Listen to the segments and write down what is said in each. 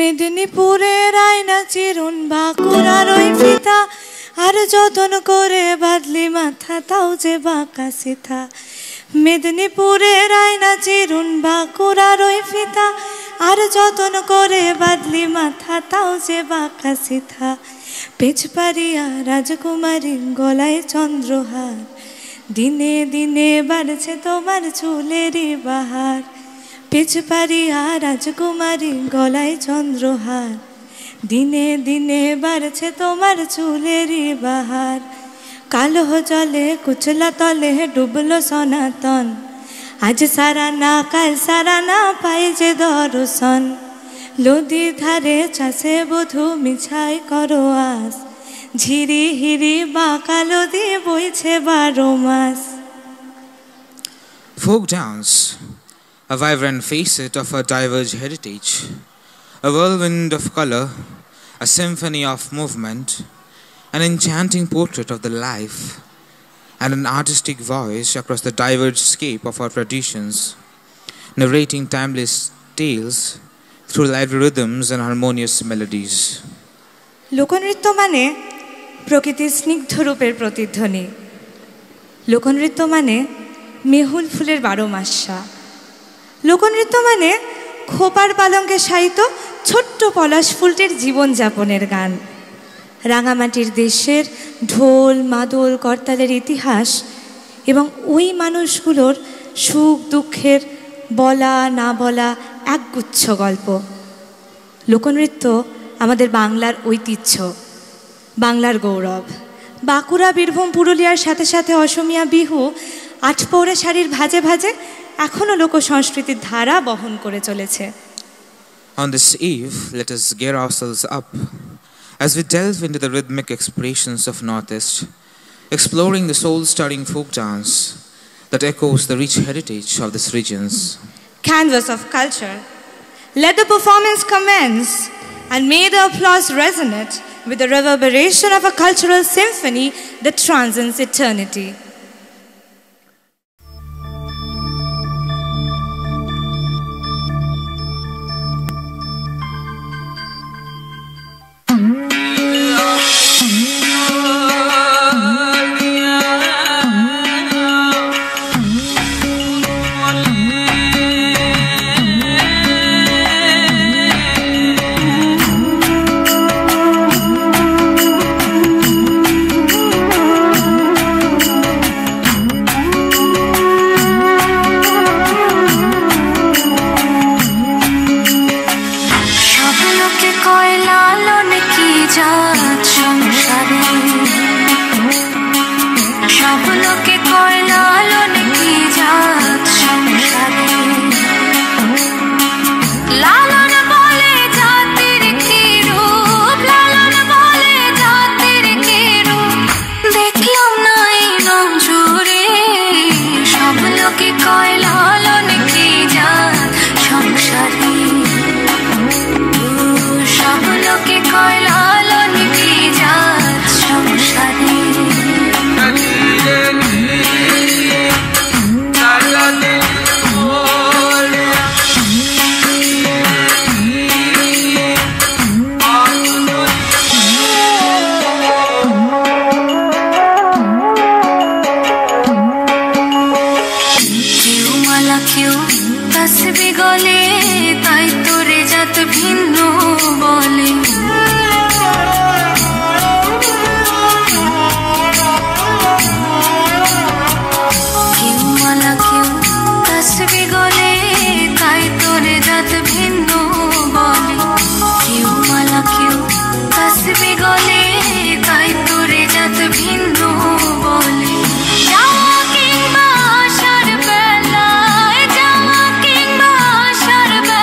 মেদিনীপুরের আয়না চিরুন বাঁকুড়ার ওই ফিতা আর যতন করে বাদলি মাথা তাও যে বাঁকা সিথা মেদিনীপুরের আয়না চিরুন বাঁকুড়ার ওই ফিতা আর যতন করে বাদলি মাথা তাও যে বাঁকা সিথা পেছপাড়িয়া রাজকুমারী গলায় চন্দ্রহার দিনে দিনে বাড়ছে তোমার চুলেরই বাহার পেছপাড়িয়া রাজকুমারী গলায় চন্দ্রহার দিনে দিনে বাড়ছে তোমার চুলেরই বাহার কালো জলে কুচলা তলে ডুবলো সনাতন আজ সারা না কাল সারা না পাই যে দর্শন নদীর ধারে চাষে বধূ মিছাই করো আস ঝিরি হিরি বাঁকা নদী বইছে 12 মাস Folk dance, a vibrant facet of a diverse heritage, a whirlwind of color, a symphony of movement, an enchanting portrait of the life, and an artistic voice across the diverse scape of our traditions, narrating timeless tales through lively rhythms and harmonious melodies. লোকনৃত্য মানে প্রকৃতির স্নিগ্ধ রূপের প্রতিধ্বনি লোকনৃত্য মানে মেহুল ফুলের 12 মাসা লোকনৃত্য মানে খোপার পালঙ্কে শায়িত ছোট্ট পলাশ ফুলটির জীবনযাপনের গান রাঙামাটির দেশের ঢোল মাদল করতালের ইতিহাস এবং ওই মানুষগুলোর সুখ দুঃখের বলা না বলা একগুচ্ছ গল্প লোকনৃত্য আমাদের বাংলার ঐতিহ্য বাংলার গৌরব বাঁকুড়া বীরভূম পুরুলিয়ার সাথে সাথে অসমিয়া বিহু আটপৌরে শাড়ির ভাজে ভাজে এখনো লোক সংস্কৃতির ধারা বহন করে চলেছে On this eve, let us gear ourselves up as we delve into the rhythmic expressions of Northeast, exploring the soul-stirring folk dance that echoes the rich heritage of these regions. Canvas of culture, let the performance commence, and may the applause resonate with the reverberation of a cultural symphony that transcends eternity. Shut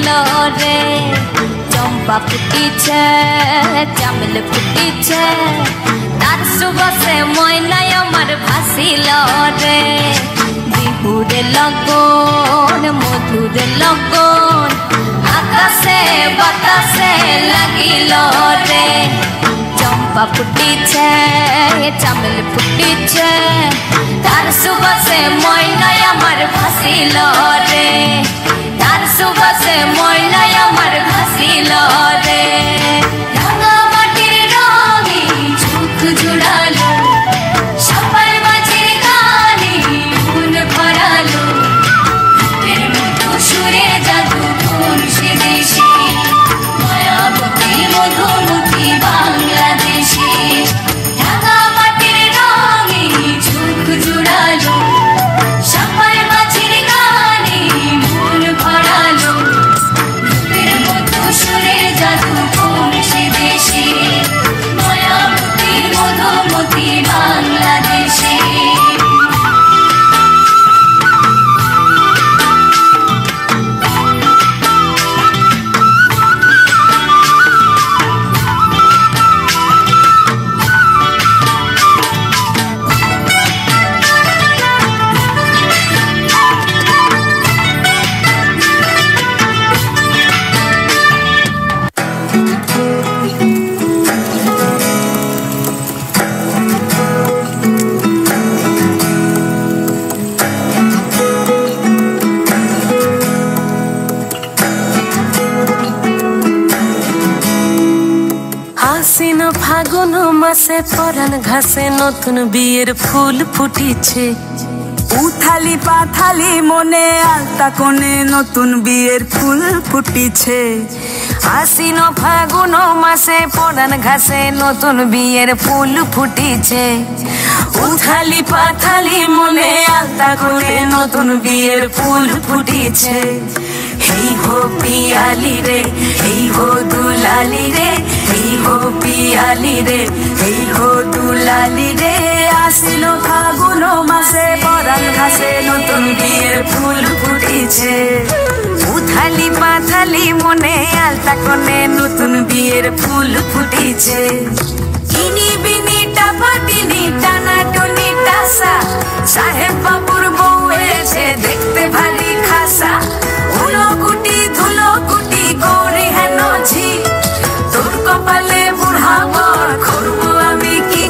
ভাসিল রে চম্পা ফুটিছে চামেল ফুটিছে তার সুবাসে ময়নাই আমার ভাসিল রে বিহুরে লগন মধুরে লগন আকাশে বাতাসে লাগিল রে চম্পা ফুটিছে চামেল ফুটিছে তার সুবাসে ময়নাই আমার ভাসিল রে তার সুবাসে ময়নাই আমার ভাসিল রে রাঙা মাটির রঙে চোখ জুড়ালো সবার মাঝে গানে ফুল ভরালো রূপের মতো সুরে জাদু পুরুষে দেশে মায়াবতী মধুমতি বাংলাদেশে রাঙা মাটির রঙে চোখ জুড়ালো সবার মাঝে গানে ফুল ভরালো রূপের মতো সুরে জাদু পুরুষে দেশে মায়াবতী মধুমতি বাংলাদেশে আশ্বিন ফাগুন মাসে পরাণ ঘাসে নতুন বিয়ের ফুল ফুটিছে উথালি পাথালি মনে আলতা কোণে নতুন বিয়ের ফুল ফুটিছে আশ্বিন ফাগুন মাসে পরাণ ঘাসে নতুন বিয়ের ফুল ফুটিছে উথালি পাথালি মনে আলতা কোণে নতুন বিয়ের ফুল ফুটিছে হেই হো পিয়ালি রে হেই হো দুলালি রে হেই হো পিয়ালি রে হেই হো দুলালি রে আসিল ফাগুন মাসে পরাণ ঘাসে নতুন বিয়ের ফুল ফুটিছে উথালি পাথালি মনে আলতা কোণে নতুন বিয়ের ফুল ফুটিছে ইনি বিনি টাপাটিনি টানা টুনি টাসা সাহেব বাবুর বউ এসে দেখতে ভারী খাসা উলো কুটি ধুলো কুটি গৌরী হেন ঝি তোর কপালে বুড়া বর করবো আমি কি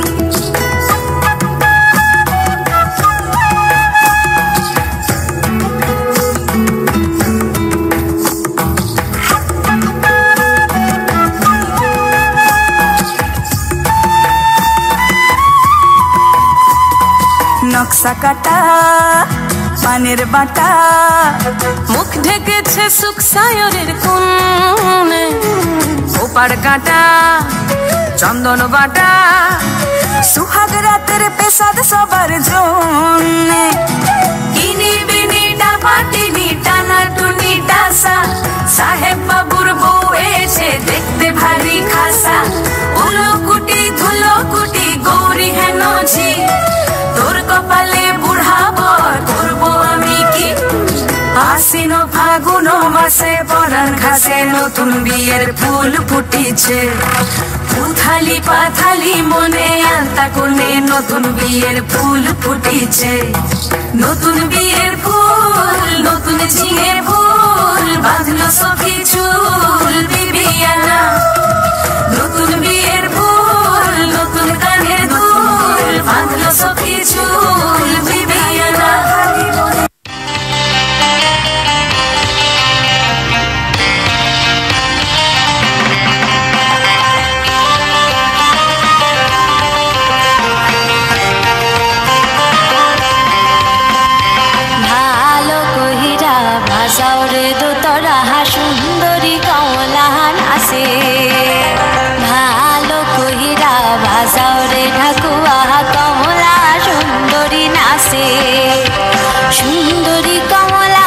নকশা কাটা পানের বাটা মুখ ঢেকেছে সুখ সায়রের কোণে ওপার কাটা চন্দন বাটা সুহাগ রাতের পেশাদ সবার জন্যে ইনি বিনি ডাপাটিনি টানা টুনি টাসা সাহেব বাবুর বউ এসে দেখতে ভারী খাসা উলো কুটি ধুলো কুটি গৌরী হেন ঝি তোর কপালে বুড়া বর করবো আমি কি আশ্বিন ফাগুন মাসে পরাণ ঘাসে নতুন বিয়ের ফুল ফুটিছে উথালি পাথালি মনে আলতা কোণে নতুন বিয়ের ফুল ফুটিছে নতুন বিয়ের ফুল নতুন ঝিঙে ফুল বাঁধলো সখী চুল বিবিয়ানা নতুন বিয়ের ফুল নতুন কানের দুল বাঁধলো সখী চুল বিবিয়ানা ভালো কহিরা ভাষাও রে দোতরা সুন্দরী কমলা নাচে ভালো কহিরা ভাষাও রে ঢাকুয়া কমলা সুন্দরী নাচে সুন্দরী কমলা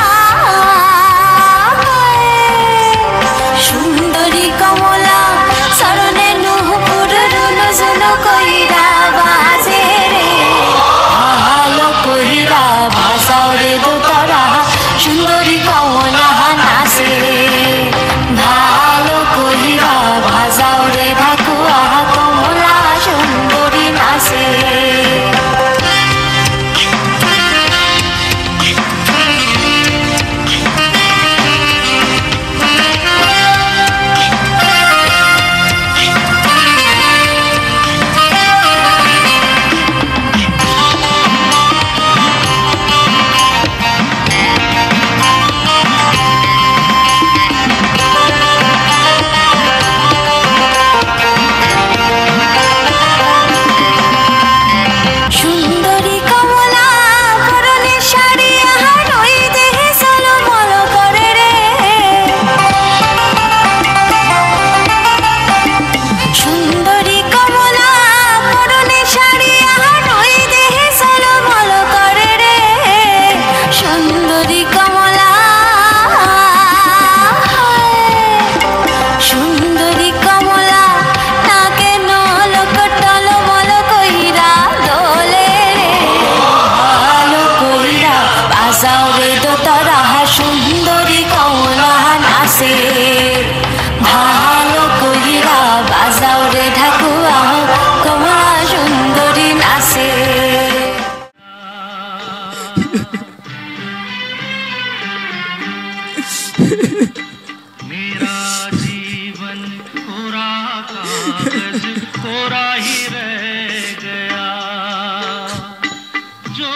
সুন্দরী কমলা শরণে নুপুর রুনু জুনু কইরা বাজে রে ভালো কহিরা ভাষাও রে দোতরা সুন্দরী কমলা নাচে मेरा जीवन कोरा कागज कोरा ही रह गया जो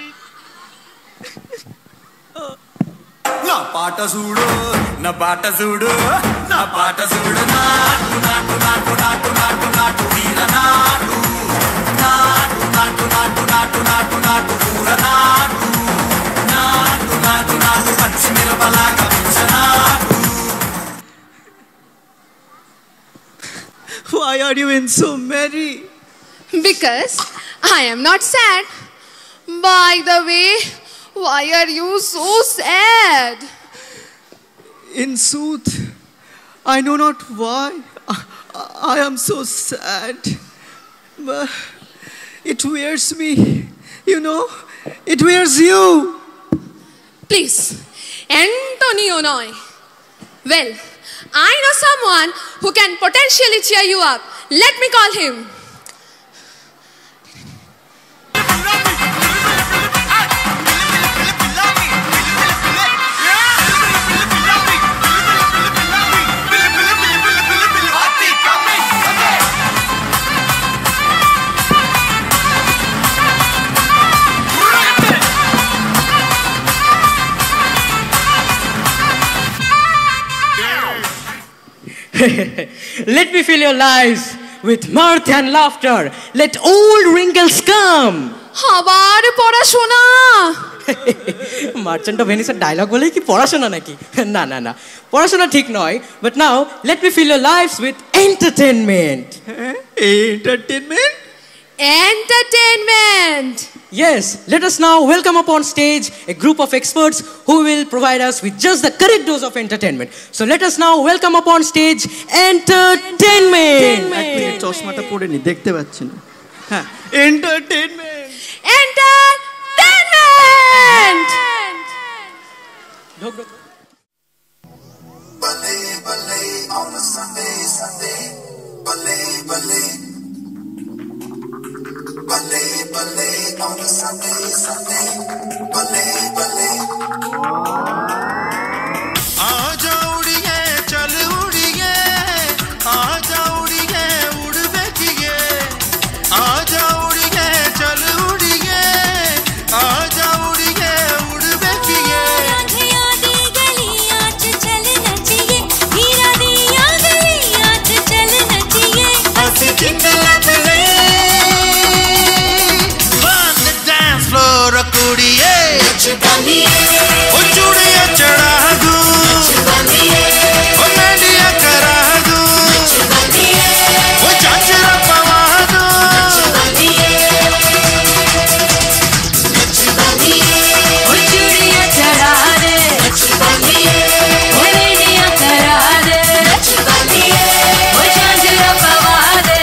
నా పాట చూడు నా బాట చూడు నా పాట చూడు నాటు నాటు నాటు నాటు నాటు నాటు వీర నాటు నాటు నాటు నాటు నాటు నాటు నాటు పూర నాటు నాటు నాటు నాటు పచ్చి మిరపలాగా నాటు. Why are you in so merry? Because I am not sad. By the way, why are you so sad? In sooth, I know not why I am so sad. But it wears me, you know, it wears you. Please, Antonio Noy. Well, I know someone who can potentially cheer you up. Let me call him. Let me fill your lives with mirth and laughter. Let old wrinkles come. আবার পড়াশোনা merchant of ভেনিসের dialogue বলেই কি পড়াশোনা নাকি? না না না, পড়াশোনা ঠিক নয়। But now let me fill your lives with entertainment. Entertainment? Entertainment. Yes, let us now welcome upon stage a group of experts who will provide us with just the correct dose of entertainment. So let us now welcome upon stage entertainment. এক minute চশমাটা পরে নি, দেখতে পাচ্ছি না। হ্যাঁ, entertainment. Entertainment. Ballet, ballet on a Sunday, Sunday. Ballet, ballet. Ballet, ballet on a Sunday, Sunday. Ballet, ballet. आजा उड़िए चल उड़िए आजा उड़िए उड़ बैठिए आजा उड़िए चल उड़िए आजा उड़िए उड़ बैठिए राधिया दी गलियां च चल नचिए हीरा दिया गलियां च चल नचिए हंसी चिंगला चले बंद डांस फ्लोर कुड़िए ओ चूड़िया चढ़ा दूं ओ नडिया करा दूं ओ चाचरा पवा दूं ओ चूड़िया चढ़ा दे ओ रेडिया करा दे ओ झांझरा पवा दे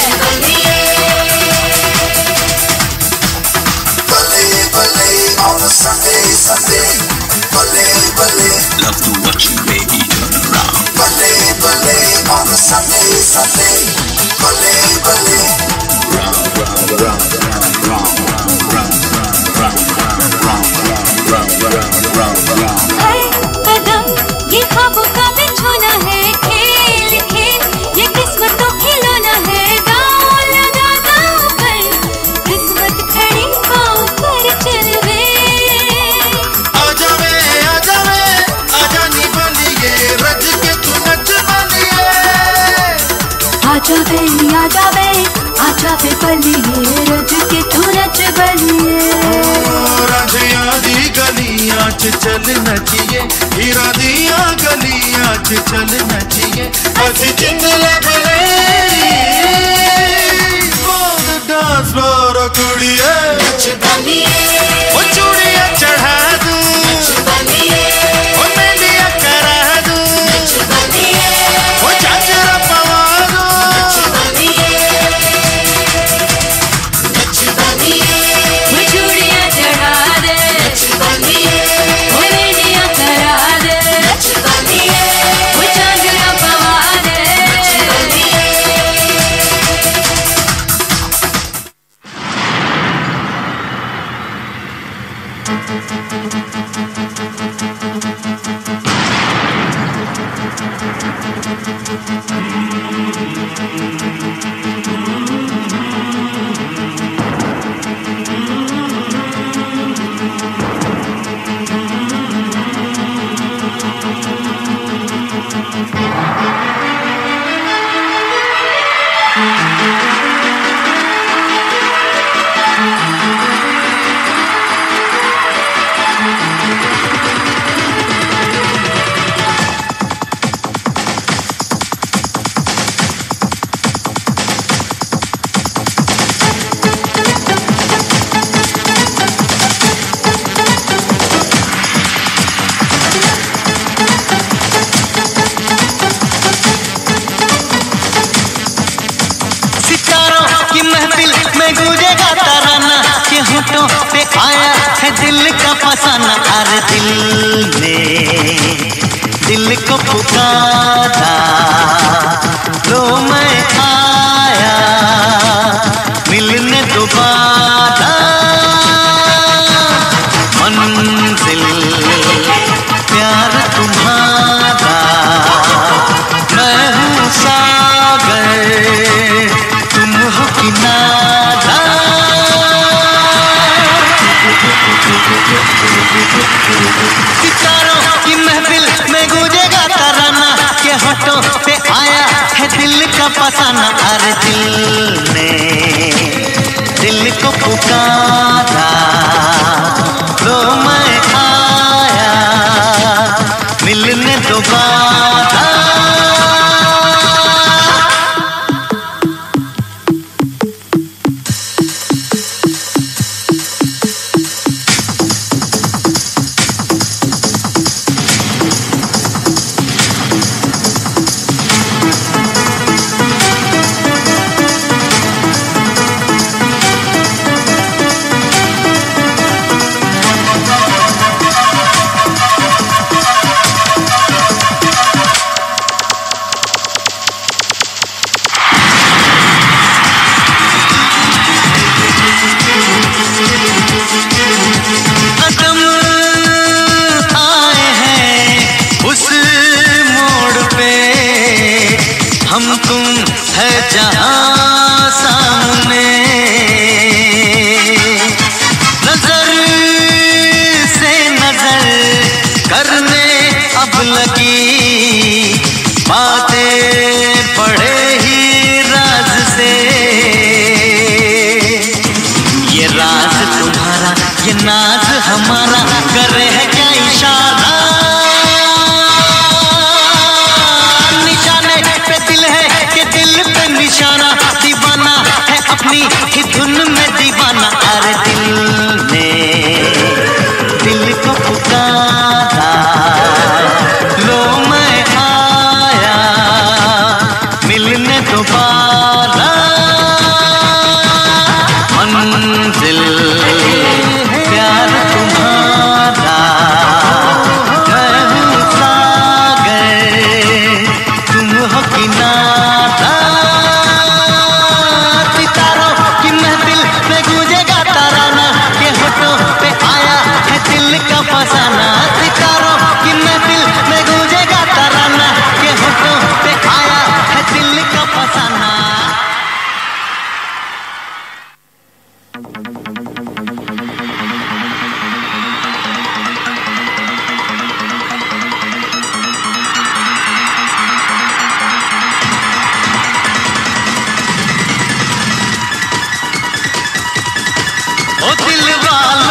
Ballet, ballet on a Sunday, Sunday. Ballet, ballet. Love to watch you, baby, turn around. Ballet, ballet on a Sunday, Sunday. Ballet, ballet. Round, round, round, round, round, round, round, round, round, round, round, round. हर कदम ये ख्वाबों का बिछोना है खेल खेल ये किस्मतों खिलौना है दांव लगा दांव पर किस्मत खड़ी पाँव पर चल वे आजा वे आजा नी बलिए रज के तू नच बलिए आजा वे आजा वे आजा वे बलिए रज के तू नच बलिए राधिया दी गलियां च चल नचिए हीरा दिया गलियां च चल नचिए हंसी चिंगला बले डांस फ्लोर कुड़िए ओ चूड़िया चढ़ा दूं ओ मेहंदिया करा दूं ओ चाचरा पवा दूं ओ चूड़िया चढ़ा दे ओ रेडिया करा दे ओ झांझरा पवा दे में गूंजेगा तराना के होठों पे आया है दिल का फसाना। अरे दिल को पुकारा लो मैं आया मिलने दोबारा। मंजिल प्यार तुम्हारा मैं हूँ सागर तुम हो किनारा। सितारों की महफिल में गूंजेगा तराना के होठों पे आया है दिल का फसाना। अरे दिल को पुकारा लो मैं आया मिलने दोबारा। हम तुम है जहां सामने नजर से नजर करने अब लगी बातें पड़े ही राज से। ये राज तुम्हारा ये नाज हमारा करे है क्या इशारा। दिल पे निशाना दीवाना है अपनी ही धुन में दीवाना। अरे दिल को पुकारा लो मैं आया मिलने दोबारा। मंजिल प्यार तुम्हारा मैं हूँ सागर तुम हो किनारा। सितारों की महफिल में गूंजेगा तराना के होठों पे आया है दिल का फसाना। सितारों की महफिल में गूंजेगा तराना के होठों पे आया है दिल का फसाना। ओ दिल वालों